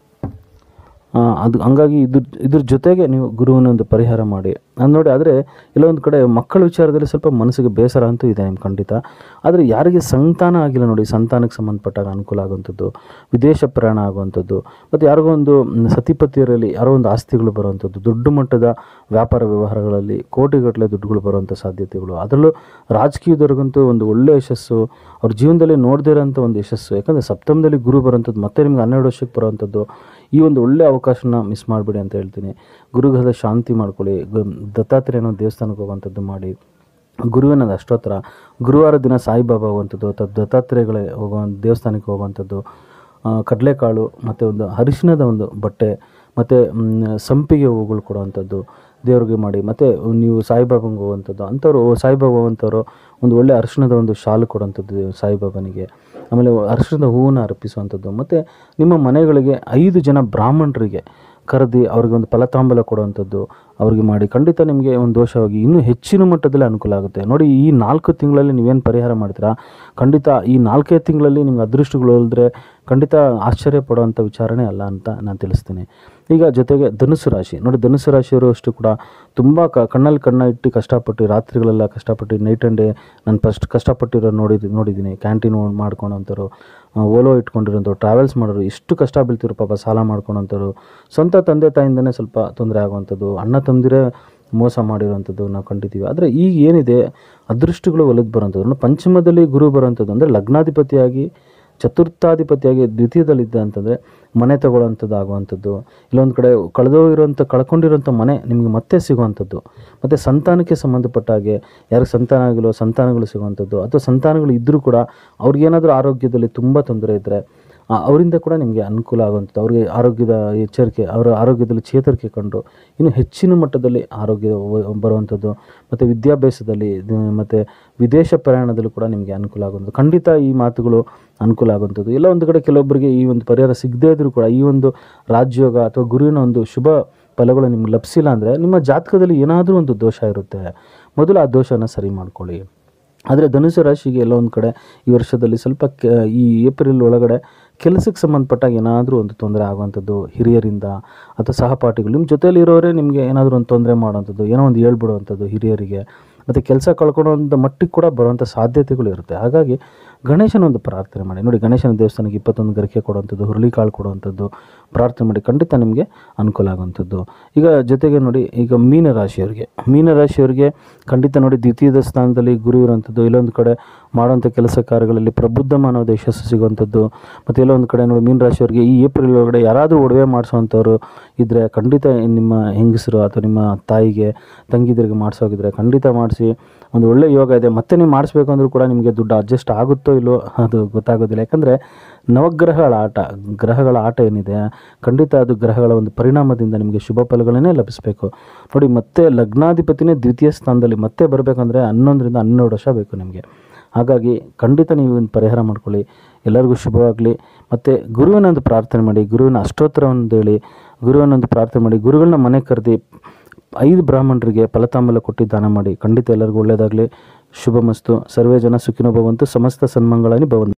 ಹಂಗಾಗಿ ಇದ್ರ ಜೊತೆಗೆ ನೀವು ಗುರುವಿನ ಒಂದು ಪರಿಹಾರ ಮಾಡಿ ನೋಡಿ. ಆದರೆ ಎಲ್ಲೊಂದು ಕಡೆ ಮಕ್ಕಳ ವಿಚಾರದಲ್ಲಿ ಸ್ವಲ್ಪ ಮನಸ್ಸಿಗೆ ಬೇಸರ ಅಂತೂ ಇದೆ ನಿಮ್ಮ ಖಂಡಿತ. ಆದರೆ ಯಾರಿಗೆ ಸಂತಾನ ಆಗಿಲ್ಲ ನೋಡಿ, ಸಂತಾನಕ್ಕೆ ಸಂಬಂಧಪಟ್ಟಾಗ ಅನುಕೂಲ ಆಗುವಂಥದ್ದು, ವಿದೇಶ ಪ್ರಯಾಣ ಆಗುವಂಥದ್ದು, ಮತ್ತು ಯಾರಿಗೋ ಒಂದು ಸತಿಪತಿಯರಲ್ಲಿ ಯಾರೋ ಒಂದು ಆಸ್ತಿಗಳು ಬರುವಂಥದ್ದು, ದೊಡ್ಡ ಮಟ್ಟದ ವ್ಯಾಪಾರ ವ್ಯವಹಾರಗಳಲ್ಲಿ ಕೋಟಿಗಟ್ಟಲೆ ದುಡ್ಡುಗಳು ಬರುವಂಥ ಸಾಧ್ಯತೆಗಳು. ಅದರಲ್ಲೂ ರಾಜಕೀಯದವ್ರಿಗಂತೂ ಒಂದು ಒಳ್ಳೆಯ ಯಶಸ್ಸು, ಅವ್ರ ಜೀವನದಲ್ಲಿ ನೋಡದೇ ಇರೋಂಥ ಒಂದು ಯಶಸ್ಸು. ಯಾಕಂದರೆ ಸಪ್ತಮದಲ್ಲಿ ಗುರು ಬರೋಂಥದ್ದು, ಮತ್ತೆ ನಿಮ್ಗೆ 12 ವರ್ಷಕ್ಕೆ ಬರೋವಂಥದ್ದು, ಈ ಒಂದು ಒಳ್ಳೆಯ ಅವಕಾಶನ ಮಿಸ್ ಮಾಡಿಬಿಡಿ ಅಂತ ಹೇಳ್ತೀನಿ. ಗುರುಗ್ರಹದ ಶಾಂತಿ ಮಾಡ್ಕೊಳ್ಳಿ, ದತ್ತಾತ್ರೇಯನ ದೇವಸ್ಥಾನಕ್ಕೆ ಹೋಗುವಂಥದ್ದು ಮಾಡಿ, ಗುರುವಿನ ಅಷ್ಟೋತ್ತರ, ಗುರುವಾರ ದಿನ ಸಾಯಿಬಾಬಾ ಹೋಗುವಂಥದ್ದು ಅಥವಾ ದತ್ತಾತ್ರೇಯಗಳೇ ದೇವಸ್ಥಾನಕ್ಕೆ ಹೋಗುವಂಥದ್ದು, ಕಡಲೆಕಾಳು ಮತ್ತು ಒಂದು ಅರಿಶಿಣದ ಒಂದು ಬಟ್ಟೆ ಮತ್ತು ಸಂಪಿಗೆ ಹೂವುಗಳು ಕೊಡುವಂಥದ್ದು ದೇವ್ರಿಗೆ ಮಾಡಿ. ಮತ್ತು ನೀವು ಸಾಯಿಬಾಬಂಗೆ ಹೋಗುವಂಥದ್ದು, ಅಂಥವ್ರು ಸಾಯಿಬಾಬಾ ಹೋಗುವಂಥವ್ರು ಒಂದು ಒಳ್ಳೆಯ ಅರಿಶಿಣದ ಒಂದು ಶಾಲು ಕೊಡುವಂಥದ್ದು ಸಾಯಿಬಾಬನಿಗೆ. ಆಮೇಲೆ ಅರಿಶಿಣದ ಹೂವನ್ನು ಅರ್ಪಿಸುವಂಥದ್ದು. ಮತ್ತು ನಿಮ್ಮ ಮನೆಗಳಿಗೆ 5 ಜನ ಬ್ರಾಹ್ಮಣರಿಗೆ ಕರೆದು ಅವ್ರಿಗೆ ಒಂದು ಫಲತಾಂಬಲ ಕೊಡುವಂಥದ್ದು ಅವ್ರಿಗೆ ಮಾಡಿ. ಖಂಡಿತ ನಿಮಗೆ ಒಂದು ದೋಷವಾಗಿ ಇನ್ನೂ ಹೆಚ್ಚಿನ ಮಟ್ಟದಲ್ಲಿ ಅನುಕೂಲ ಆಗುತ್ತೆ. ನೋಡಿ, ಈ 4 ತಿಂಗಳಲ್ಲಿ ನೀವೇನು ಪರಿಹಾರ ಮಾಡ್ತೀರಾ, ಖಂಡಿತ ಈ 4 ತಿಂಗಳಲ್ಲಿ ನಿಮ್ಗೆ ಅದೃಷ್ಟಗಳು ಹೋಲಿದ್ರೆ ಖಂಡಿತ ಆಶ್ಚರ್ಯ ಪಡುವಂಥ ವಿಚಾರಣೆ ಅಲ್ಲ ಅಂತ ನಾನು ತಿಳಿಸ್ತೀನಿ. ಈಗ ಜೊತೆಗೆ ಧನುಸು ರಾಶಿ ನೋಡಿ, ಧನುಸು ರಾಶಿಯವರು ಅಷ್ಟು ಕೂಡ ತುಂಬ ಕಣ್ಣಲ್ಲಿ ಕಣ್ಣ ಇಟ್ಟು ಕಷ್ಟಪಟ್ಟು, ರಾತ್ರಿಗಳೆಲ್ಲ ಕಷ್ಟಪಟ್ಟು, ನೈಟ್ ಆ್ಯಂಡ್ ಡೇ ನಾನು ಫಸ್ಟ್ ಕಷ್ಟಪಟ್ಟಿರೋ ನೋಡಿದ್ದೀನಿ. ಕ್ಯಾಂಟೀನ್ ಮಾಡ್ಕೊಳೋಂಥವ್ರು, ಓಲೋ ಇಟ್ಕೊಂಡಿರೋಂಥವ್ರು, ಟ್ರಾವೆಲ್ಸ್ ಮಾಡೋರು, ಎಷ್ಟು ಕಷ್ಟ ಬೀಳ್ತಿರೋ ಪಾಪ, ಸಾಲ ಮಾಡ್ಕೊಳೋಂಥವ್ರು, ಸ್ವಂತ ತಂದೆ ತಾಯಿಂದನೇ ಸ್ವಲ್ಪ ತೊಂದರೆ ಆಗುವಂಥದ್ದು, ಅಣ್ಣ ತಮ್ಮದಿರೇ ಮೋಸ ಮಾಡಿರೋವಂಥದ್ದು ನಾವು ಕಂಡಿದ್ದೀವಿ. ಆದರೆ ಈಗ ಏನಿದೆ ಅದೃಷ್ಟಗಳು ಒಲಿದು ಬರೋಂಥದ್ದು, ಪಂಚಮದಲ್ಲಿ ಗುರು ಬರೋವಂಥದ್ದು, ಅಂದರೆ ಲಗ್ನಾಧಿಪತಿಯಾಗಿ ಚತುರ್ಥಾಧಿಪತಿಯಾಗಿ ದ್ವಿತೀಯದಲ್ಲಿದ್ದ ಅಂತಂದರೆ ಮನೆ ತಗೊಳ್ಳೋವಂಥದ್ದು ಆಗುವಂಥದ್ದು, ಇಲ್ಲೊಂದು ಕಡೆ ಕಳ್ಕೊಂಡಿರೋಂಥ ಮನೆ ನಿಮಗೆ ಮತ್ತೆ ಸಿಗುವಂಥದ್ದು, ಮತ್ತು ಸಂತಾನಕ್ಕೆ ಸಂಬಂಧಪಟ್ಟ ಹಾಗೆ ಯಾರಿಗೆ ಸಂತಾನ ಆಗಿಲ್ಲೋ ಸಂತಾನಗಳು ಸಿಗುವಂಥದ್ದು, ಅಥವಾ ಸಂತಾನಗಳು ಇದ್ದರೂ ಕೂಡ ಅವ್ರಿಗೇನಾದರೂ ಆರೋಗ್ಯದಲ್ಲಿ ತುಂಬ ತೊಂದರೆ ಇದ್ದರೆ ಅವರಿಂದ ಕೂಡ ನಿಮಗೆ ಅನುಕೂಲ ಆಗುವಂಥದ್ದು, ಅವ್ರಿಗೆ ಆರೋಗ್ಯದ ಎಚ್ಚರಿಕೆ, ಅವರ ಆರೋಗ್ಯದಲ್ಲಿ ಚೇತರಿಕೆ ಕಂಡು ಇನ್ನು ಹೆಚ್ಚಿನ ಮಟ್ಟದಲ್ಲಿ ಆರೋಗ್ಯ ಬರುವಂಥದ್ದು, ಮತ್ತು ವಿದ್ಯಾಭ್ಯಾಸದಲ್ಲಿ ಮತ್ತು ವಿದೇಶ ಪ್ರಯಾಣದಲ್ಲೂ ಕೂಡ ನಿಮಗೆ ಅನುಕೂಲ ಆಗುವಂಥದ್ದು. ಖಂಡಿತ ಈ ಮಾತುಗಳು ಅನುಕೂಲ ಆಗುವಂಥದ್ದು. ಎಲ್ಲ ಒಂದು ಕಡೆ ಕೆಲವೊಬ್ಬರಿಗೆ ಈ ಒಂದು ಪರಿಹಾರ ಸಿಗದೇ ಇದ್ರೂ ಕೂಡ ಈ ಒಂದು ರಾಜಯೋಗ ಅಥವಾ ಗುರುವಿನ ಒಂದು ಶುಭ ಫಲಗಳು ನಿಮ್ಗೆ ಲಭಿಸಿಲ್ಲ ಅಂದರೆ ನಿಮ್ಮ ಜಾತಕದಲ್ಲಿ ಏನಾದರೂ ಒಂದು ದೋಷ ಇರುತ್ತೆ. ಮೊದಲು ಆ ದೋಷನ ಸರಿ ಮಾಡ್ಕೊಳ್ಳಿ. ಆದರೆ ಧನುಸು ರಾಶಿಗೆ ಎಲ್ಲ ಒಂದು ಕಡೆ ಈ ವರ್ಷದಲ್ಲಿ ಸ್ವಲ್ಪ ಈ ಏಪ್ರಿಲ್ ಒಳಗಡೆ ಕೆಲಸಕ್ಕೆ ಸಂಬಂಧಪಟ್ಟಾಗ ಏನಾದರೂ ಒಂದು ತೊಂದರೆ ಆಗುವಂಥದ್ದು, ಹಿರಿಯರಿಂದ ಅಥವಾ ಸಹಪಾಠಿಗಳು ನಿಮ್ಮ ಜೊತೆಯಲ್ಲಿರೋರೇ ನಿಮಗೆ ಏನಾದರೂ ಒಂದು ತೊಂದರೆ ಮಾಡುವಂಥದ್ದು, ಏನೋ ಒಂದು ಹೇಳ್ಬಿಡುವಂಥದ್ದು ಹಿರಿಯರಿಗೆ, ಮತ್ತು ಕೆಲಸ ಕಳ್ಕೊಳ್ಳೋಂಥ ಮಟ್ಟಿಗೆ ಕೂಡ ಬರುವಂಥ ಸಾಧ್ಯತೆಗಳು ಇರುತ್ತೆ. ಹಾಗಾಗಿ ಗಣೇಶನ ಒಂದು ಪ್ರಾರ್ಥನೆ ಮಾಡಿ. ನೋಡಿ, ಗಣೇಶನ ದೇವಸ್ಥಾನಕ್ಕೆ 21 ಗರಿಕೆ ಕೊಡುವಂಥದ್ದು, ಹುರುಳಿಕಾಳು ಕೊಡುವಂಥದ್ದು ಪ್ರಾರ್ಥನೆ ಮಾಡಿ, ಖಂಡಿತ ನಿಮಗೆ ಅನುಕೂಲ ಆಗುವಂಥದ್ದು. ಈಗ ಜೊತೆಗೆ ನೋಡಿ, ಈಗ ಮೀನರಾಶಿಯವರಿಗೆ ಖಂಡಿತ ನೋಡಿ, ದ್ವಿತೀಯದ ಸ್ಥಾನದಲ್ಲಿ ಗುರು ಇರುವಂಥದ್ದು, ಇಲ್ಲೊಂದು ಕಡೆ ಮಾಡುವಂಥ ಕೆಲಸ ಕಾರ್ಯಗಳಲ್ಲಿ ಪ್ರಬುದ್ಧ ಮಾನವದ ಯಶಸ್ಸು ಸಿಗುವಂಥದ್ದು. ಮತ್ತು ಎಲ್ಲೊಂದು ಕಡೆ ನೋಡಿ, ಮೀನರಾಶಿಯವರಿಗೆ ಈ ಏಪ್ರಿಲ್ ಒಳಗಡೆ ಯಾರಾದರೂ ಒಡವೆ ಮಾಡಿಸೋವಂಥವ್ರು ಇದ್ದರೆ ಖಂಡಿತ ನಿಮ್ಮ ಹೆಂಗಸರು ಅಥವಾ ನಿಮ್ಮ ತಾಯಿಗೆ ತಂಗಿದರಿಗೆ ಮಾಡಿಸೋಗಿದ್ರೆ ಖಂಡಿತ ಮಾಡಿಸಿ. ಒಂದು ಒಳ್ಳೆಯ ಯೋಗ ಇದೆ. ಮತ್ತೆ ನೀವು ಮಾಡಿಸ್ಬೇಕು ಅಂದರೂ ಕೂಡ ನಿಮಗೆ ದುಡ್ಡು ಅಡ್ಜಸ್ಟ್ ಆಗುತ್ತೋ ಇಲ್ಲೋ ಅದು ಗೊತ್ತಾಗೋದಿಲ್ಲ. ಯಾಕಂದರೆ ಗ್ರಹಗಳ ಆಟ ಏನಿದೆ, ಖಂಡಿತ ಅದು ಗ್ರಹಗಳ ಒಂದು ಪರಿಣಾಮದಿಂದ ನಿಮಗೆ ಶುಭ ಫಲಗಳನ್ನೇ ಲಭಿಸಬೇಕು. ನೋಡಿ, ಮತ್ತೆ ಲಗ್ನಾಧಿಪತಿನೇ ದ್ವಿತೀಯ ಸ್ಥಾನದಲ್ಲಿ ಮತ್ತೆ ಬರಬೇಕಂದ್ರೆ 11ರಿಂದ 12 ವರ್ಷ ಬೇಕು ನಿಮಗೆ. ಹಾಗಾಗಿ ಖಂಡಿತ ನೀವು ಒಂದು ಪರಿಹಾರ ಮಾಡ್ಕೊಳ್ಳಿ. ಎಲ್ಲರಿಗೂ ಶುಭವಾಗಲಿ. ಮತ್ತು ಗುರುವಿನೊಂದು ಪ್ರಾರ್ಥನೆ ಮಾಡಿ, ಗುರುವಿನ ಅಷ್ಟೋತ್ತರವನ್ನು ಹೇಳಿ, ಗುರುವಿನೊಂದು ಪ್ರಾರ್ಥನೆ ಮಾಡಿ, ಗುರುಗಳನ್ನ ಮನೆ ಕರೆದಿ 5 ಬ್ರಾಹ್ಮಣರಿಗೆ ಫಲತಾಂಬೂಲ ಕೊಟ್ಟು ದಾನ ಮಾಡಿ. ಖಂಡಿತ ಎಲ್ಲರಿಗೂ ಒಳ್ಳೆಯದಾಗಲಿ. ಶುಭಮಸ್ತು. ಸರ್ವೇ ಜನ ಸುಖಿನೋ ಭವಂತು. ಸಮಸ್ತ ಸನ್ಮಂಗಳಾನಿ ಭವಂತು.